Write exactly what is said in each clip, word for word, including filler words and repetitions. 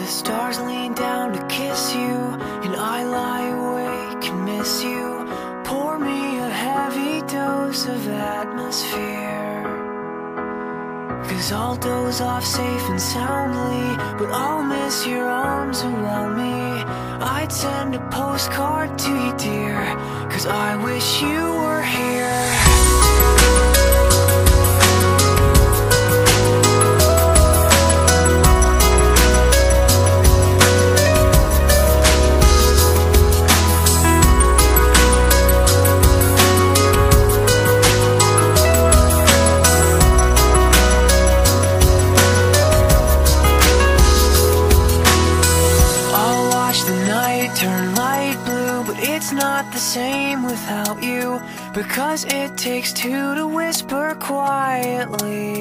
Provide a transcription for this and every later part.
The stars lean down to kiss you, and I lie awake and miss you. Pour me a heavy dose of atmosphere, 'cause I'll doze off safe and soundly, but I'll miss your arms around me. I'd send a postcard to you, dear, 'cause I wish you were here. Turn light blue, but it's not the same without you, because it takes two to whisper quietly.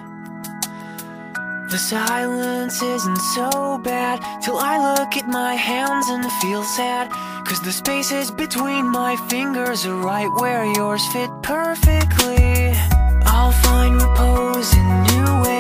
The silence isn't so bad till I look at my hands and feel sad, 'cause the spaces between my fingers are right where yours fit perfectly. I'll find repose in new ways